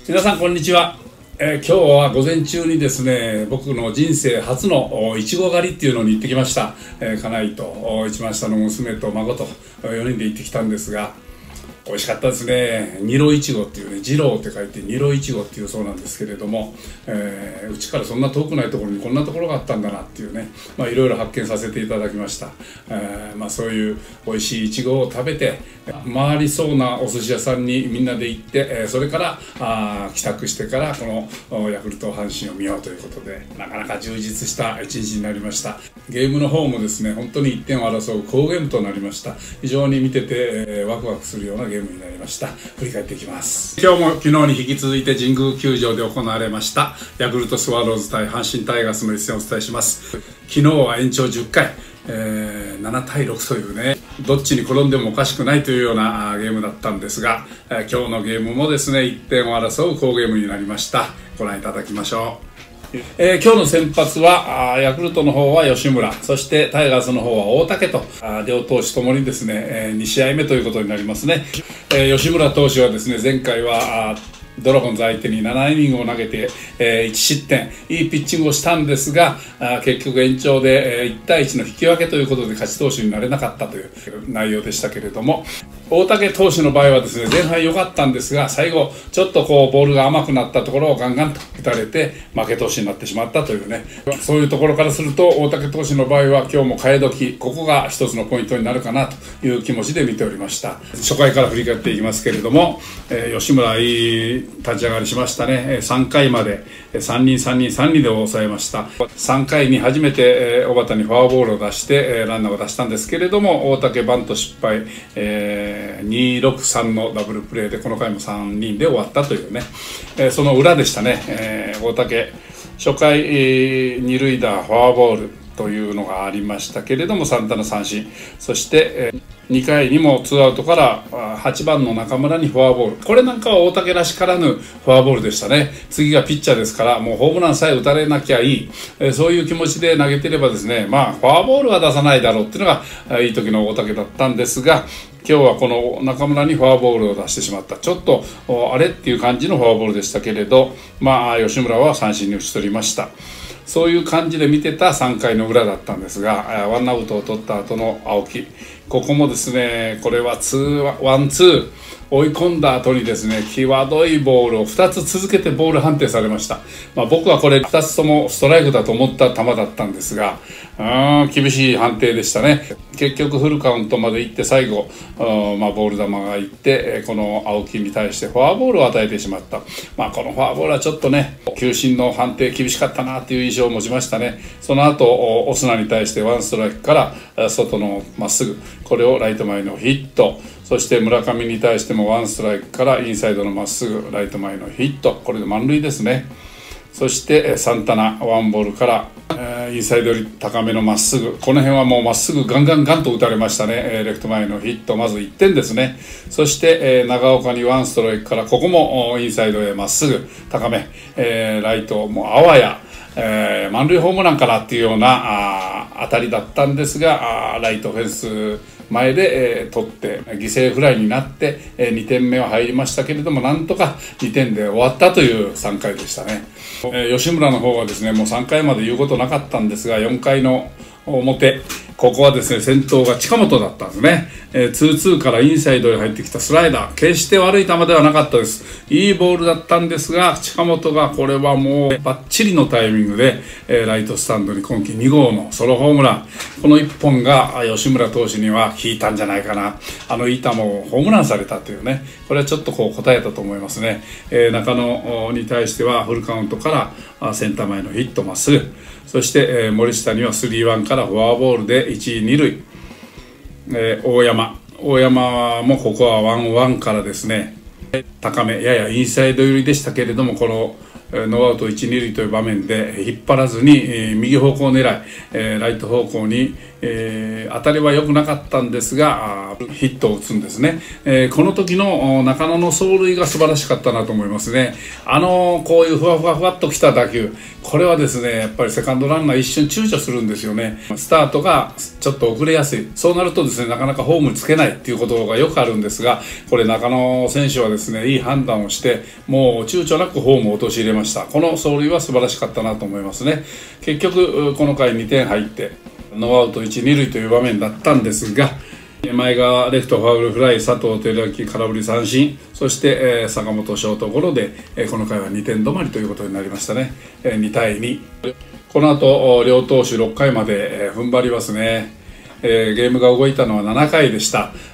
皆さんこんにちは。今日は午前中にですね、僕の人生初のいちご狩りっていうのに行ってきました。家内と一番下の娘と孫と4人で行ってきたんですが、美味しかったですね。二郎いちごっていうね、二郎って書いて二郎いちごっていうそうなんですけれども、うちからそんな遠くないところにこんなところがあったんだなっていうね、いろいろ発見させていただきました。そういう美味しいいちごを食べて回りそうなお寿司屋さんにみんなで行って、それから帰宅してからこのヤクルト阪神を見ようということで、なかなか充実した一日になりました。ゲームの方もですね、本当に1点を争う好ゲームとなりました。非常に見てて、ワクワクするようなゲームになりました。振り返っていきます。今日も昨日に引き続いて神宮球場で行われましたヤクルトスワローズ対阪神タイガースの一戦をお伝えします。昨日は延長10回、7対6というね、どっちに転んでもおかしくないというようなゲームだったんですが、今日のゲームもですね、1点を争う好ゲームになりました。ご覧いただきましょう。今日の先発はヤクルトの方は吉村、そしてタイガースの方は大竹と、両投手ともにですね、2試合目ということになりますね。吉村投手はですね、前回はドラゴンズ相手に7イニングを投げて、1失点、いいピッチングをしたんですが、結局延長で1対1の引き分けということで勝ち投手になれなかったという内容でしたけれども、大竹投手の場合はですね、前半良かったんですが、最後ちょっとボールが甘くなったところをガンガンと打たれて負け投手になってしまったというね、そういうところからすると大竹投手の場合は今日も替え時、ここが一つのポイントになるかなという気持ちで見ておりました。初回から振り返っていきますけれども、吉村いい立ち上がりしましたね。3回まで3人3人3人で抑えました。3回に初めて小畑にフォアボールを出してランナーを出したんですけれども、大竹バント失敗、2-6-3のダブルプレーでこの回も3人で終わったというね、その裏でしたね。大竹初回、二塁打フォアボールというのがありましたけれども3打の三振、そして、2回にもツーアウトから8番の中村にフォアボール、これなんかは大竹らしからぬフォアボールでしたね。次がピッチャーですから、もうホームランさえ打たれなきゃいい、そういう気持ちで投げてればですね、フォアボールは出さないだろうっていうのがいい時の大竹だったんですが、今日はこの中村にフォアボールを出してしまった。ちょっとあれっていう感じのフォアボールでしたけれど、吉村は三振に打ち取りました。そういう感じで見てた3回の裏だったんですが、ワンアウトを取った後の青木、ここもですね、これはワンツー追い込んだ後にですね、際どいボールを2つ続けてボール判定されました。僕はこれ2つともストライクだと思った球だったんですが、厳しい判定でしたね。結局フルカウントまで行って最後ボール球がいって、この青木に対してフォアボールを与えてしまった。このフォアボールはちょっとね、球審の判定厳しかったなという印象を持ちましたね。その後オスナに対してワンストライクから外のまっすぐ、これをライト前のヒット、そして村上に対してもワンストライクからインサイドのまっすぐライト前のヒット、これで満塁ですね。そしてサンタナワンボールからインサイドより高めのまっすぐ、この辺はもうまっすぐガンガンガンと打たれましたね。レフト前のヒット、まず1点ですね。そして長岡にワンストライクから、ここもインサイドへまっすぐ高め、ライトもあわや満塁ホームランかなっていうような当たりだったんですが、ライトフェンス前で、取って犠牲フライになって、2点目は入りましたけれども、なんとか2点で終わったという3回でしたね。吉村の方はですね、もう3回まで言うことなかったんですが、4回の表、ここはですね、先頭が近本だったんですね。2-2からインサイドに入ってきたスライダー、決して悪い球ではなかったです。いいボールだったんですが、近本がこれはもうバッチリのタイミングで、ライトスタンドに今季2号のソロホームラン、この1本が吉村投手には効いたんじゃないかな。いい球をホームランされたというね、これはちょっと応えたと思いますね。中野に対してはフルカウントからセンター前のヒットまっすぐ、そして、森下には 3-1 からフォアボールで1、2塁、大山もここは 1-1 からですね、高めややインサイド寄りでしたけれども、このノーアウト1、2塁という場面で引っ張らずに右方向狙い、ライト方向に当たりは良くなかったんですがヒットを打つんですね。この時の中野の走塁が素晴らしかったなと思いますね。こういうふわふわふわっときた打球、これはですねやっぱりセカンドランナー一瞬躊躇するんですよね。スタートがちょっと遅れやすい、そうなるとですねなかなかホームにつけないっていうことがよくあるんですが、これ中野選手はですねいい判断をしてもう躊躇なくホームを陥れました。この走塁は素晴らしかったなと思いますね。結局この回2点入ってノーアウト1、2塁という場面だったんですが、前川レフトファウルフライ、佐藤輝明空振り三振、そして、坂本ショートゴロで、この回は2点止まりということになりましたね。2対2。この後両投手6回まで、踏ん張りますね。ゲームが動いたのは7回でした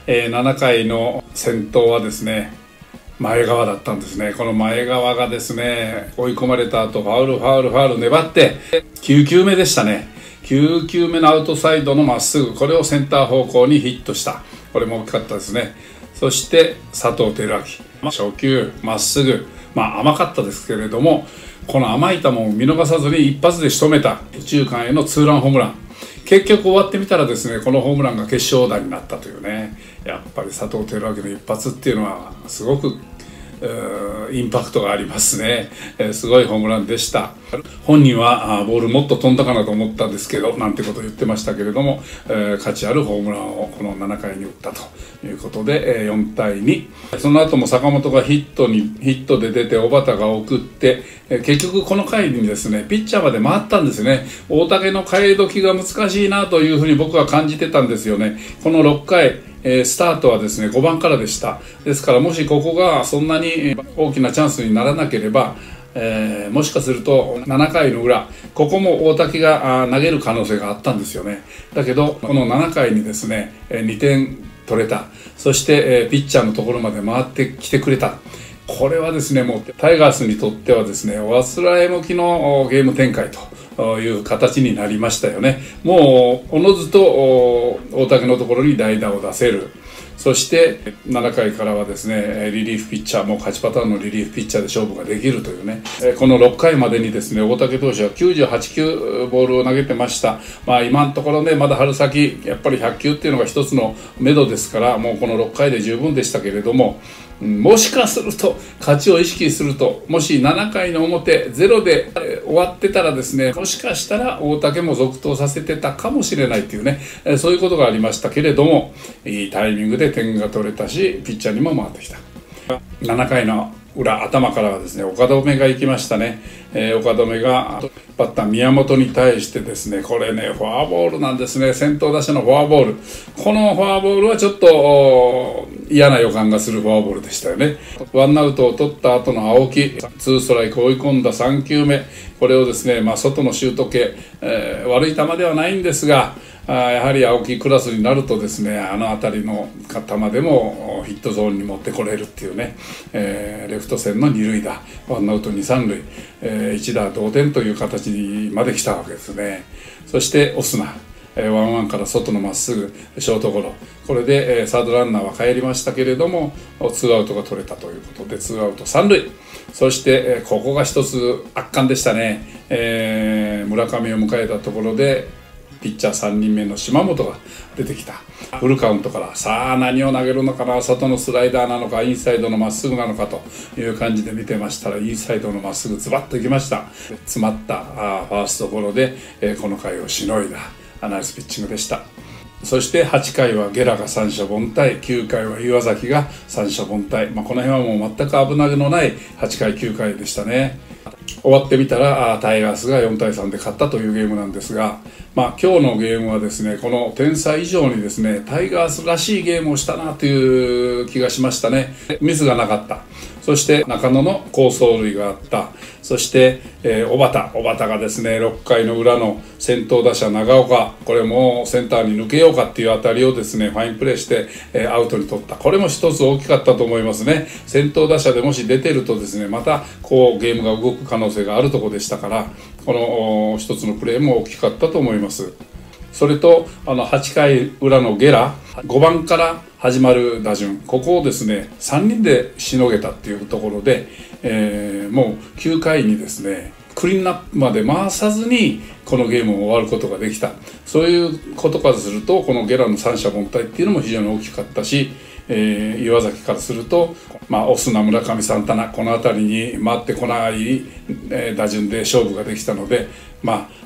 。7回の先頭はですね前川だったんですね。この前川がですね追い込まれた後ファウル粘って9球目でしたね。9球目のアウトサイドのまっすぐ、これをセンター方向にヒットした。これも大きかったですね。そして佐藤輝明、初球まっすぐ、甘かったですけれども、この甘い球を見逃さずに一発で仕留めた右中間へのツーランホームラン。結局終わってみたらですねこのホームランが決勝打になったというね。やっぱり佐藤輝明の一発っていうのはすごくインパクトがありますね。すごいホームランでした。本人はボールもっと飛んだかなと思ったんですけどなんてことを言ってましたけれども、価値あるホームランをこの7回に打ったということで、4対2。その後も坂本がヒットで出て小畑が送って、結局この回にですねピッチャーまで回ったんですね。大竹の替え時が難しいなというふうに僕は感じてたんですよね。この6回スタートはですね5番からでした。ですからもしここがそんなに大きなチャンスにならなければ、もしかすると7回の裏ここも大竹が投げる可能性があったんですよね。だけどこの7回にですね2点取れた。そしてピッチャーのところまで回ってきてくれた。これはですねもうタイガースにとってはですねおあつらえ向きのゲーム展開という形になりましたよね。もうおのずと大竹のところに代打を出せる。そして7回からはですねリリーフピッチャーも勝ちパターンのリリーフピッチャーで勝負ができるというね。この6回までにですね大竹投手は98球ボールを投げてました。今のところねまだ春先やっぱり100球っていうのが一つの目処ですから、もうこの6回で十分でしたけれども、もしかすると勝ちを意識すると、もし7回の表ゼロで終わってたらですねもしかしたら大竹も続投させてたかもしれないっていうね、そういうことがありましたけれども、いいタイミングで点が取れたしピッチャーにも回ってきた。7回の裏頭からはですね岡留が行きましたね。岡留がバッター宮本に対してですねこれねフォアボールなんですね。先頭打者のフォアボール、このフォアボールはちょっと嫌な予感がするフォアボールでしたよね。ワンアウトを取った後の青木2ストライク追い込んだ3球目、これをですね外のシュート系、悪い球ではないんですがやはり青木クラスになるとですねあの辺りの球でもヒットゾーンに持ってこれるっていうね、レフト線の二塁打ワンアウト2、3塁、一打同点という形にまで来たわけですね。そしてオスナ1-1から外のまっすぐショートゴロ、これでサードランナーは帰りましたけれどもツーアウトが取れたということでツーアウト3塁。そしてここが一つ圧巻でしたね。村上を迎えたところでピッチャー3人目の島本が出てきた。フルカウントからさあ何を投げるのかな、外のスライダーなのかインサイドのまっすぐなのかという感じで見てましたらインサイドのまっすぐズバッといきました。詰まったファーストゴロでこの回をしのいだナイスピッチングでした。そして8回はゲラが三者凡退、9回は岩崎が三者凡退、この辺はもう全く危なげのない8回9回でしたね。終わってみたらタイガースが4対3で勝ったというゲームなんですが、今日のゲームはですねこの点差以上にですねタイガースらしいゲームをしたなという気がしましたね。ミスがなかった。そして中野の好走塁があった。そして、小畑がですね6回の裏の先頭打者長岡、これもセンターに抜けようかっていう当たりをですねファインプレーして、アウトに取った。これも一つ大きかったと思いますね。先頭打者でもし出てるとですねまたこうゲームが動く可能性があるところでしたから、この一つのプレーも大きかったと思います。それと8回裏のゲラ5番から始まる打順、ここをですね3人でしのげたっていうところで、もう9回にですねクリーンナップまで回さずにこのゲームを終わることができた。そういうことからするとこのゲラの三者凡退っていうのも非常に大きかったし、岩崎からすると、オスナ、村上、サンタナこの辺りに回ってこない、打順で勝負ができたので、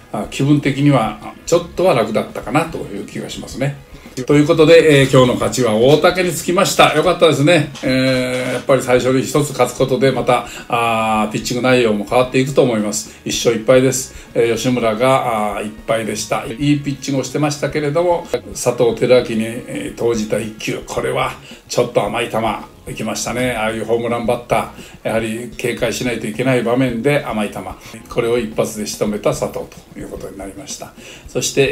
気分的にはちょっとは楽だったかなという気がしますね。ということで、今日の勝ちは大竹につきました。よかったですね。やっぱり最初に一つ勝つことでまたピッチング内容も変わっていくと思います。1勝1敗です。吉村が1敗でした。いいピッチングをしてましたけれども、佐藤輝明に投じた1球、これはちょっと甘い球いきましたね。ああいうホームランバッター、やはり警戒しないといけない場面で甘い球、これを一発で仕留めた佐藤ということになりました。そして、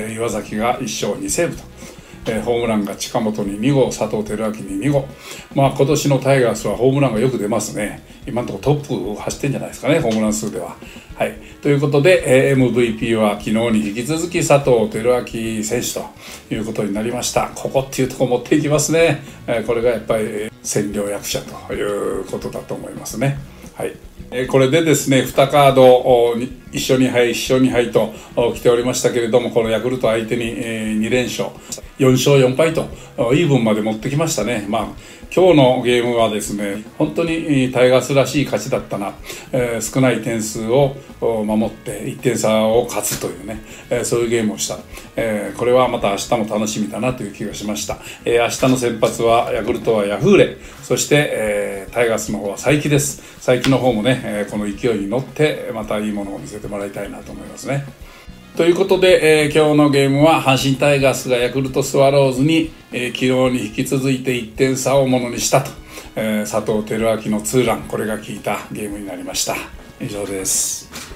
岩崎が1勝2セーブと。ホームランが近本に2号、佐藤輝明に2号。今年のタイガースはホームランがよく出ますね。今のところトップを走ってんじゃないですかね、ホームラン数では。はい。ということで、MVP は昨日に引き続き佐藤輝明選手ということになりました。ここっていうところ持っていきますね。これがやっぱり千両役者ということだと思いますね。はい。これでですね、2カード一緒に敗と来ておりましたけれども、このヤクルト相手に2連勝、4勝4敗とイーブンまで持ってきましたね。今日のゲームはですね、本当にタイガースらしい勝ちだったな。少ない点数を守って1点差を勝つというね、そういうゲームをした。これはまた明日も楽しみだなという気がしました。明日の先発はヤクルトはヤフーレ、そして、タイガースの方は才木です。才木の方もね、この勢いに乗ってまたいいものを見せてもらいたいなと思いますね。ということで、今日のゲームは阪神タイガースがヤクルトスワローズに、昨日に引き続いて1点差をものにしたと、佐藤輝明のツーラン、これが効いたゲームになりました。以上です。